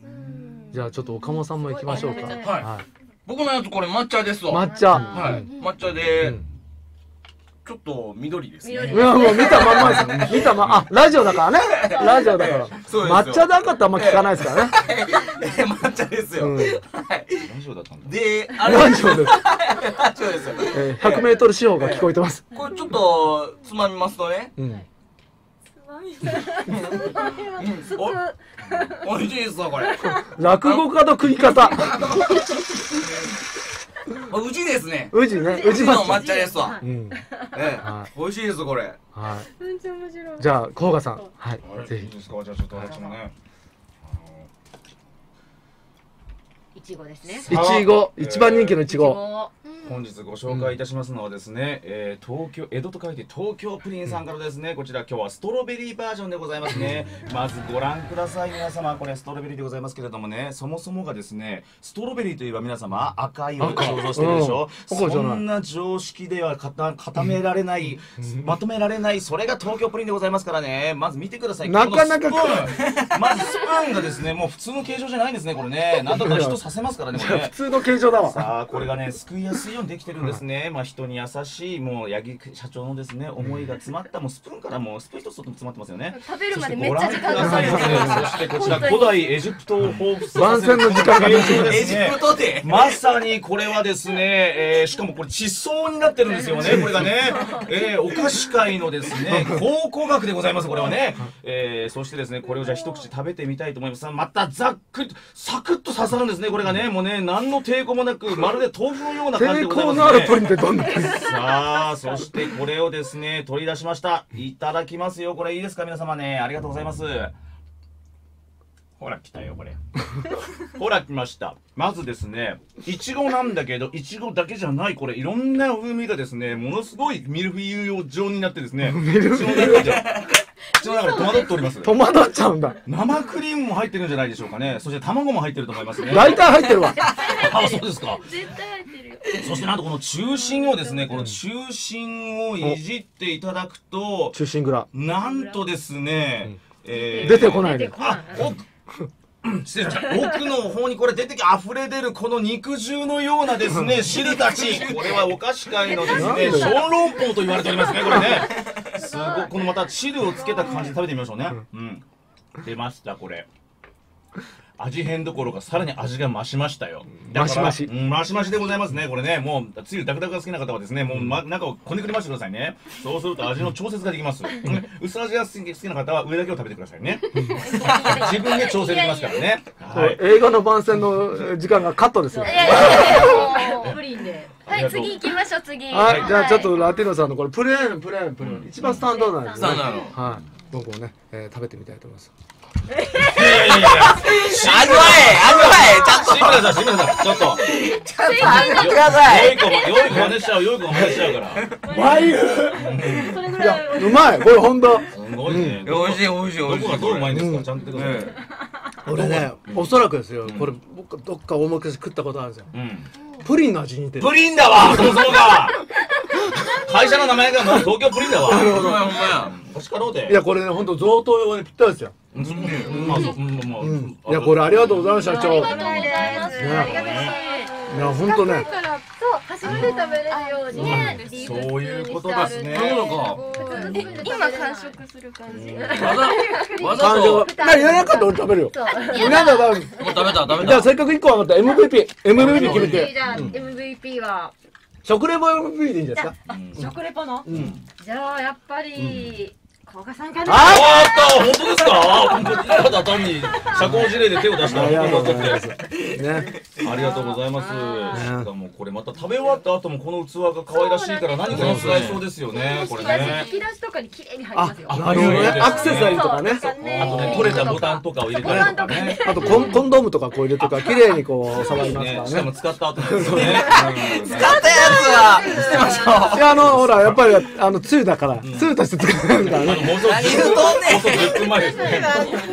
じゃあちょっと岡本さんも行きましょうか。 はい。僕のやつこれ抹茶ですわ。 抹茶。 はい。抹茶で。ちょっと緑ですね。いやもう見たまんまです。見たまあラジオだからね。ラジオだから。抹茶だかってあんま聞かないですからね。 抹茶ですよ。はい。 ラジオだったんだ。 で、 ラジオです。 ラジオですよ。 ひゃくメートル四方が聞こえてます。 これちょっとつまみますとね。おいしいですわこれ。 落語家の食い方。 宇治ですね。 宇治ね。 宇治の抹茶ですわ。 うん。 ええ、美味しいですこれ。 はい。じゃあ甲賀さん、はい、ぜひ。 いいですか。じゃあちょっと私もね。 いちごですね。 いちご、一番人気のいちご。 本日ご紹介いたしますのはですね、えー、東京江戸と書いて東京プリンさんからですね、こちら今日はストロベリーバージョンでございますね。まずご覧ください皆様。これストロベリーでございますけれどもね、そもそもがですね、ストロベリーといえば皆様赤いを想像してるでしょ。そんな常識では固められない、まとめられない、それが東京プリンでございますからね。まず見てください。 なかなかまずスプーンがですね、もう普通の形状じゃないんですねこれね。なんだか人させますからねこれね。 普通の形状だわ。 さあこれがね、すくいやすいようにできてるんですね。まあ人に優しいもう八木社長のですね思いが詰まったもうスプーンからもうスプーン一つとっても詰まってますよね。 食べるまでめっちゃ時間がかかる。そしてこちら古代エジプトを彷彿番宣の時間がエジプトでまさにこれはですね、えー、しかもこれ地層になってるんですよねこれがね、えー、お菓子界のですね考古学でございますこれはね、えー、そしてですねこれをじゃあ一口食べてみたいと思います。またざっくりとサクッと刺さるんですねこれがね。もうね何の抵抗もなくまるで豆腐のような感じでございますね。 抵抗のあるプリンってどんなさあそしてこれをですね取り出しました。いただきますよ。これいいですか皆様ね。ありがとうございます。ほら来たよこれほら来ました。まずですねいちごなんだけどいちごだけじゃない、これいろんな風味がですねものすごいミルフィーユ状になってですねミルフィーユ口の中で戸惑っております。 戸惑っちゃうんだ。 生クリームも入ってるんじゃないでしょうかね。そして卵も入ってると思いますね。 大体入ってるわ。 あ、そうですか。 絶対入ってるよ。 そしてなんとこの中心をですね、この中心をいじっていただくと、 中心蔵。 なんとですね、 えー、出てこないで。 あ、失礼しました。奥の方にこれ出てき溢れ出るこの肉汁のようなですね汁たち、これはお菓子界のですね小籠包と言われておりますねこれね。すごいこのまた汁をつけた感じで食べてみましょうね。うん、出ましたこれ。味変どころかさらに味が増しましたよ。 増し増し、 うん、増し増しでございますねこれね。もうつゆダクダクが好きな方はですねもう、ま、中をこねくりましてくださいね。そうすると味の調節ができます。薄味が好きな方は上だけを食べてくださいね。自分で調整できますからね。 はい、映画の番宣の時間がカットですよ。 いやいやいやプリンで。はい次行きましょう次。 はい、じゃあちょっとラティノさんのこれプレーンプレーンプレーン一番スタンダードなんですね。 スタンダード。 はい、僕もね、えー、食べてみたいと思います。 いやいや、 あぐわえ、あぐわえ、ちゃんと。 志村さん、志村さん、ちょっと。 ちょっとあぐってください。 良い子も、良い子真似しちゃう、良い子真似しちゃうから。 眉。 それぐいやらい。 うまいこれ本当。 すごいね。 美味しい、美味しい、美味しい。 どこがどううまいんですか、ちゃんと言ってください。 俺ねおそらくですよこれ僕どっか大昔食ったことあるんですよ。プリンの味に似てる。 プリンだわ、そうそうだ。会社の名前がもう東京プリンだわ。 ほんまや、ほんまや。 確かろうで。 いやこれね本当贈答用にぴったりですよ。 うん、まあ、そう、うん、まあ。 いやこれありがとうございます社長。 ありがとうございます。ありがとうございます。 いや本当ね。 そう初めて食べれるようにね。 そういうことですね。 今完食する感じ。 わざと。 なにやらなかった俺食べるよ。皆さん食べる。 食べた、食べた。 じゃあせっかく一個余った エムブイピー エムブイピー決めて。 じゃあ エムブイピー は食レポ エムブイピー でいいんですか。 食レポの。じゃあやっぱり。甲賀さんかな。 あーっと、本当ですか。本当にただ単に社交辞令で手を出したら。 ありがとうございます。 ね、ありがとうございます。しかもこれまた食べ終わった後もこの器が可愛らしいから何かに使えそうですよね。これね。 引き出しとかに綺麗に入りますよ。 なるほどね。アクセサリーとかね。 あとね、取れたボタンとかを入れたりとかね。 あとコンコンドームとかこう入れとか綺麗にこう触りますからね。 しかも使った後ですよね。 使ったやつは捨てましょう。 いやあのほらやっぱりあのつゆだからつゆとして使えるからね。 もうそう何言うとんねん。 じゅっぷんまえですね。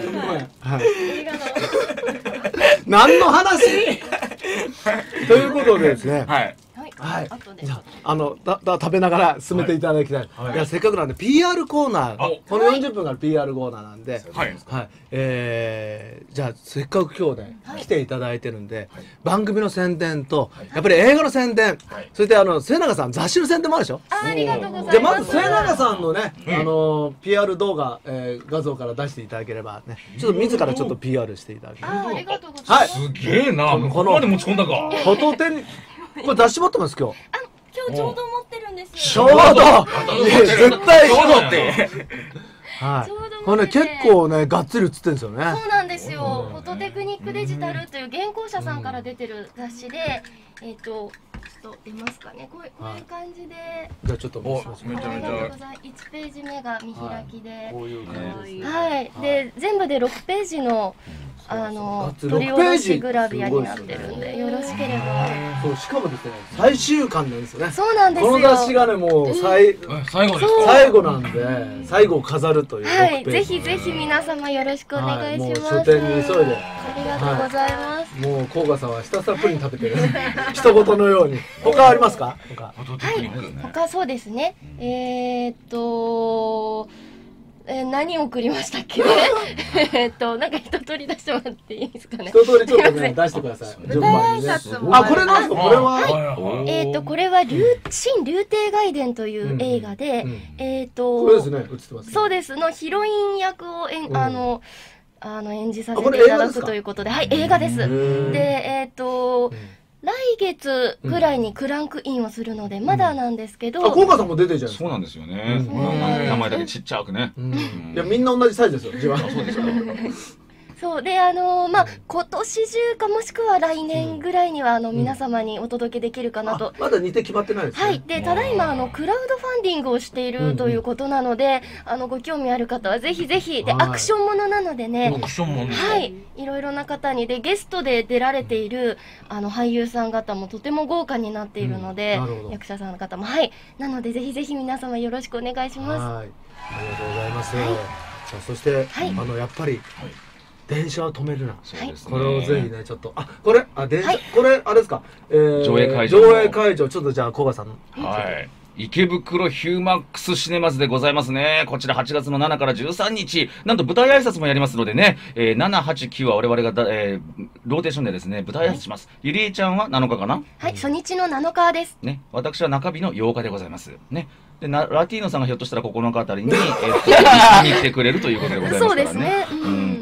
何の話ということでですね。 はい。 はい。じゃあ、あの、だ、だ、食べながら進めていただきたい。いや、せっかくなんで、ピーアール コーナー、このよんじゅっぷんから ピーアール コーナーなんで。 はい。 はい。えー、じゃあ、せっかく今日ね、来ていただいてるんで。番組の宣伝と、やっぱり映画の宣伝。それで、あの、末永さん、雑誌の宣伝もあるでしょ。 ありがとうございます。 じゃあ、まず末永さんのね、あの、ピーアール 動画、えー、画像から出していただければ、ね。ちょっと自らちょっと ピーアール していただければ。 あ、ありがとうございます。 すげえな。ここまで持ち込んだか。 フォトテに。これ出し持ってます今日。 あ、今日ちょうど持ってるんですちょうど。絶対ちょうどって。 はい。これね結構ねがっつり写ってるんですよね。 そうなんですよ。フォトテクニックデジタルという原稿者さんから出てる雑誌で、えっとちょっと出ますかね。こうこういう感じで。 じゃあちょっとお願いします。 めちゃめちゃ。 いちページ目が見開きで。 こういう感じです。 はい。で全部でろくページの。あの取り下ろしグラビアになってるんでよろしければ。 そうしかもですね最終巻なんですよね。 そうなんですよ。 この雑誌がねもう最最後です。 最後なんで最後を飾るという。 はい。ぜひぜひ皆様よろしくお願いします。 書店に急いで。 ありがとうございます。 もう甲賀さんはひたすらプリン食べてる。一言のように。他ありますか？他。 はい。他そうですね。えっと。えー、何を送りましたっけねえっとなんか一通り出してもらっていいですかね。 一通りちょっとね出してください。順番にね。あこれなんですかこれは。 えっとこれは新竜亭外伝という映画で、えっとこれですね映ってます。 そうですのヒロイン役をえんあのあの演じさせていただくということで、はい映画です。でえっと。来月ぐらいにクランクインをするのでまだなんですけど。 あ、甲賀さんも出てるじゃん。 そうなんですよね。名前だけちっちゃくね。 いやみんな同じサイズですよ。自分。 そうですよ。 そうであのまあ今年中かもしくは来年ぐらいにはあの皆様にお届けできるかなと。 まだ日程決まってないですね。 はいでただいまあのクラウドファンディングをしているということなので、あのご興味ある方はぜひぜひでアクションものなのでね。 アクションもの。 はいいろいろな方にでゲストで出られているあの俳優さん方もとても豪華になっているので、役者さんの方もはいなのでぜひぜひ皆様よろしくお願いします。 はいありがとうございます。さあそしてあのやっぱり。電車を止めるな。これをぜひねちょっとあこれあ電車これあれですか上映会場上映会場ちょっとじゃあ甲賀さんはい池袋ヒューマックスシネマズでございますね。こちらはちがつのしちからじゅうさんにちなんと舞台挨拶もやりますのでね、えー、ななはちきゅうは我々がだ、えー、ローテーションでですね舞台挨拶します。ゆりえちゃんはなのかかな。 はい初日のなのかですね。私は中日のようかでございますね。でなラティーノさんがひょっとしたらここのかあたりに、えー、一緒に来てくれるということでございますからね。 そうですね。うん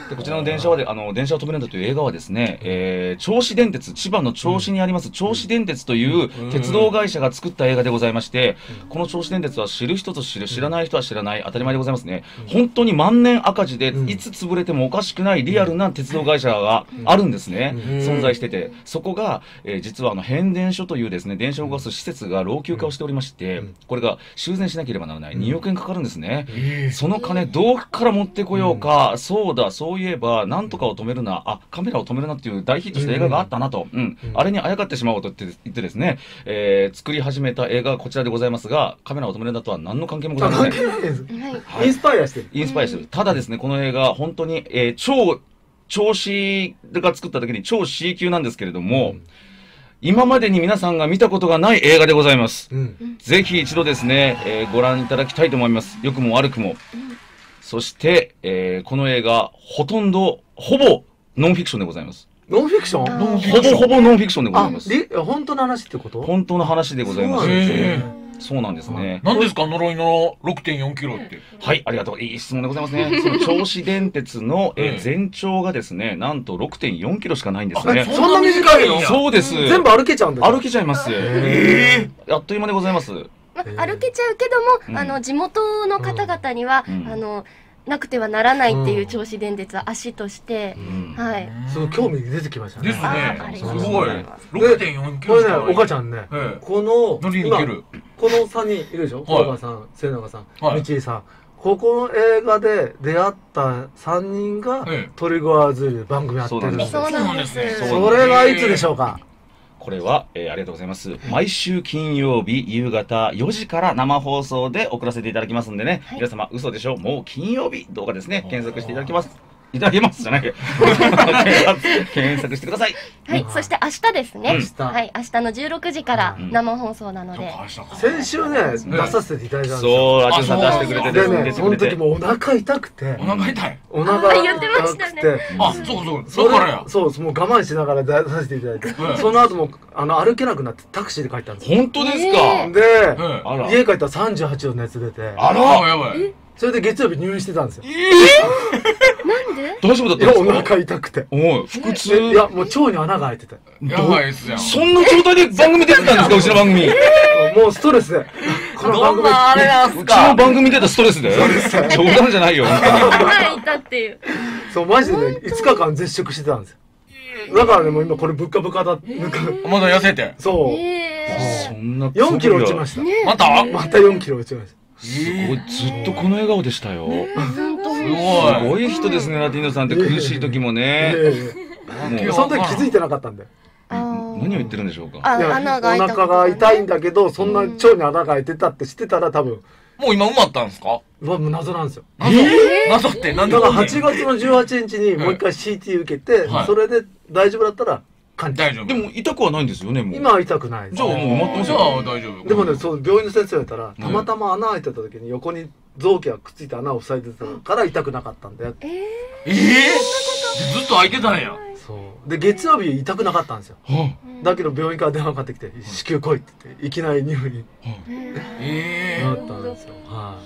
でこちらの電車はであの電車を止めるんだという映画はですね、えー、銚子電鉄、千葉の銚子にあります銚子電鉄という鉄道会社が作った映画でございまして、この銚子電鉄は知る人ぞ知る、知らない人は知らない、当たり前でございますね。本当に万年赤字でいつ潰れてもおかしくないリアルな鉄道会社があるんですね。存在してて、そこが、えー、実はあの変電所というですね電車を動かす施設が老朽化をしておりまして、これが修繕しなければならないにおくえんかかるんですね。その金どうから持ってこようか、そうだそういえばなんとかを止めるな、あカメラを止めるなっていう大ヒットした映画があったなと、うん、あれにあやかってしまおうと言って言ってですね、えー、作り始めた映画がこちらでございますが、カメラを止めるなとは何の関係もございません。 インスパイアしてる。 インスパイアしてる。ただですね、この映画本当に、えー、超超 C が作った時に超 C 級なんですけれども、うん、今までに皆さんが見たことがない映画でございます。うん、ぜひ一度ですね、えー、ご覧いただきたいと思います。良くも悪くも。うん、そして、えー、この映画ほとんどほぼノンフィクションでございます。 ノンフィクション？ ほぼほぼノンフィクションでございます。 あ、本当の話ってこと？ 本当の話でございます。そうなんですね。 何ですか呪いの ろくてんよんキロって。 はい、ありがとう。いい質問でございますね。その銚子電鉄の、えー、全長がですね、なんと ろくてんよんキロしかないんですね。 そんな短いの？ そうです。 全部歩けちゃうんだ。 歩けちゃいます。ええ。あっという間でございます。 ま、歩けちゃうけども、あの地元の方々には、あのなくてはならないっていう銚子電鉄は足として、はい。 すごい興味出てきましたね。 ですね。すごい。ろくてんよんキロ。 これね、お母ちゃんね、この乗りに行ける。 このさんにんいるでしょ。小川さん、末永さん、道井さん。ここの映画で出会ったさんにんがトリゴアーズという番組やってるんです。 そうなんです。 それはいつでしょうか。 これは、えー、ありがとうございます。毎週金曜日夕方よじから生放送で送らせていただきますんでね、はい、皆様嘘でしょ、もう金曜日動画ですね、検索していただきます。いただけますじゃない検索してください。 はい、そして明日ですね。はい、明日のじゅうろくじから生放送なので。 先週ね、出させていただいたんですよ。 そう、ラジオさん出してくれてでね、その時もお腹痛くて。 お腹痛い。 お腹言ってましたね。 あ、そうそう。だからや。 そう、もう我慢しながら出させていただいて。その後も、あの、歩けなくなってタクシーで帰ったんですよ。 本当ですか？ で、家帰ったらさんじゅうはちど熱出て。 あら、やばい。 それで月曜日入院してたんですよ。 なんで？ 大丈夫だったんですか？ いや、お腹痛くて。 おい、腹痛。 いや、もう腸に穴が開いてて。 やばいっすよ。 そんな状態で番組出てたんですか、うちの番組。 もうストレスで。 どんなあれなんすか？ うちの番組出たストレスで。冗談じゃないよ。 穴いたっていう。 そう、マジでね、いつかかん絶食してたんですよ。だからね、もう今これぶっかぶかだ。 まだ痩せて。 そう。 そんな。 よんキロ落ちました。 また？ またよんキロ落ちました。 すごい、ずっとこの笑顔でしたよ。 すごい人ですね、ラティーノさんって苦しい時もね。 もうその時気づいてなかったんで。 何を言ってるんでしょうか。 お腹が痛いんだけど、そんな腸に穴が開いてたって知ってたら多分。 もう今埋まったんですか？ もう謎なんですよ。 謎って何で？ だからはちがつのじゅうはちにちにもう一回 シーティー 受けて、それで大丈夫だったら。 大丈夫。 でも痛くはないんですよね、もう。 今は痛くない。 じゃあもう埋まってますよ。 じゃあ大丈夫。 でもね、そう病院の先生が言ったら、たまたま穴開いてた時に横に臓器がくっついて穴を塞いでたから痛くなかったんだよ。 ええ？ずっと開いてたんや。 そう。で月曜日痛くなかったんですよ。だけど病院から電話かかってきて「至急来い」って言っていきなり入院なったんですよ。はい。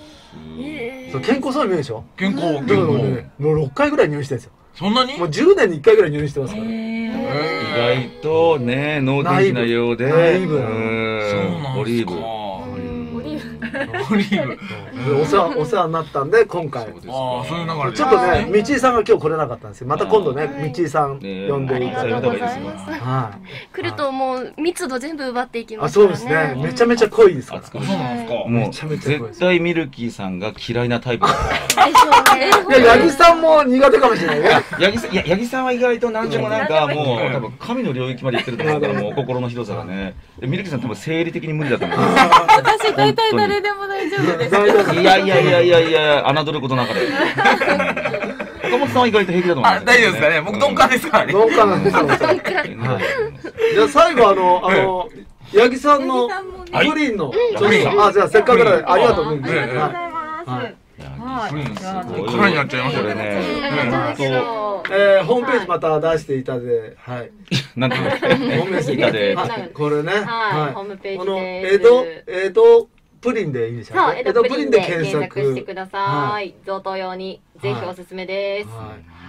そう健康そうに見えるでしょ。 健康健康。 もうろっかいぐらい入院してるんですよ。 そんなに？ もうじゅうねんにいっかいぐらい入院してますから。 意外とね、能天気なようで。 ナイブ。 そうなんですか。オリーブ。 お世話お世話になったんで今回。 ああ、そういう流れで。 ちょっとね、道井さんが今日来れなかったんですよ。また今度ね、道井さん呼んでいただいた方がいいですよ。 はい。来るともう密度全部奪っていきますからね。あ、そうですね。めちゃめちゃ濃いですから。 そうなんですか。 もう絶対ミルキーさんが嫌いなタイプだから。 でしょうね。 いや、八木さんも苦手かもしれないね。 八木さん、いや、八木さんは意外と何でもなんかもう多分神の領域まで行ってると思うからもう心の広さがね。ミルキーさん多分生理的に無理だと思う。 私大体誰でも大丈夫です。 いやいやいやいやいや、侮ることなかれ。岡本さんは意外と平気だと思う。 あ、大丈夫ですかね。僕鈍感ですからね。 鈍感なんですよ。じゃあ最後あのあの八木さんのプリンのあ、じゃあせっかくなのでありがとうございます。 ありがとうございます。 プリン空になっちゃいましたね。 えー、ホームページまた出していたで、はい。 なんていうの？ホームページいたで、 これね、 はい、ホームページこの江戸江戸プリンでいいでしょうか。 江戸プリンで検索してください。贈答用にぜひおすすめです。 はい。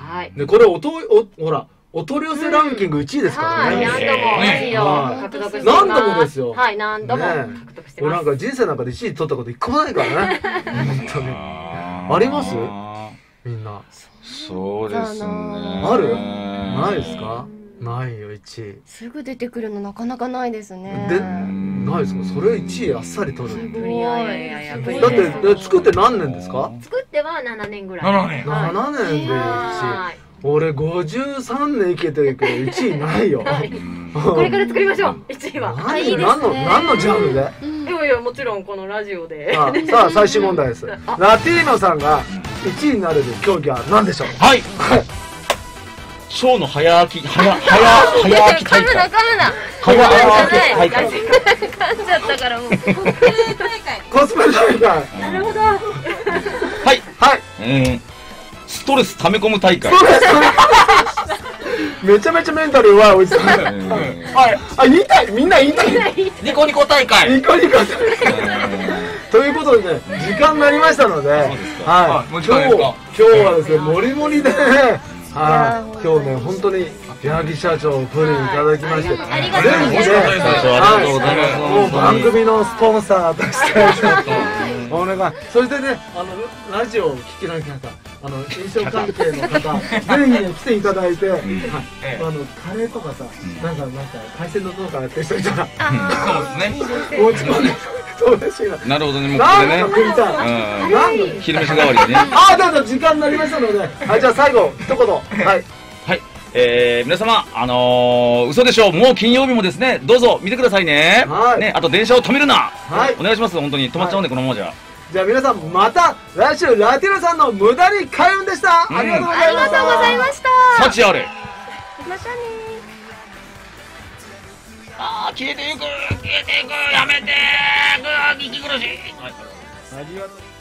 はい。 で、これおとおほらお取り寄せランキングいちいですからね。 はい、何度もいいよ獲得して何度もですよ。 はい、何度も獲得してます。 俺なんか人生なんかでいちい取ったこといっこもないからね。本当に。あります？みんな。 そうですね。 ある？ないですか？ないよいちい。 すぐ出てくるのなかなかないですね。 で、ないですか？それいちいあっさり取る。 すごい。いやいやいや。だって作って何年ですか？ 作ってはななねんぐらい。 ななねん。 ななねんでいちい。俺ごじゅうさんねん生きてるけどいちいないよ。 これから作りましょう。いちいは。 何の何のジャンルで？ いやいやもちろんこのラジオで。 さあ最終問題です。ラティーノさんがいちいになれる競技は何でしょう？ はい。ショーの早起き早早早起き大会。 噛むな噛むな。 早起き大会。 噛んじゃったからもう。コスプレ大会。 コスプレ大会。 なるほど。 はいはい。 うん。ストレス溜め込む大会。 めちゃめちゃメンタル弱いおじさん。はい。あ、言いたい。みんな言いたい。 ニコニコ大会。 ニコニコ大会。ということでね、時間になりましたので、はい。今日今日はですね、もりもりでね、はい。今日ね、本当に矢作社長プリンいただきまして、 ありがとうございます。 ありがとうございます。 もう番組のスポンサーとしてお願い。そしてね、あのラジオを聞きの皆さん、あの飲食関係の方、ぜひね来ていただいて、あのカレーとかさ、なんかなんか海鮮のとかやってる人いたら、 そうですね。 持ち込んで。そう嬉しいな。 なるほどね、もうこれね。 食いたい。なんか昼飯代わりにね。 あ、どうぞ時間になりましたので、はい、じゃあ最後一言。はい。 はい。えー、皆様、あのー、嘘でしょう、もう金曜日もですね、どうぞ見てくださいね。 はい。 ね、あと電車を止めるな。 はい。 お願いします、本当に。止まっちゃうんで、このままじゃ。 じゃあ皆さん、また来週、ラティナさんの無駄に開運でした。ありがとうございました。 ありがとうございました。 幸あれ。 またね。 あー、消えていく、消えていく、やめてー、息苦しい。 ありがとう。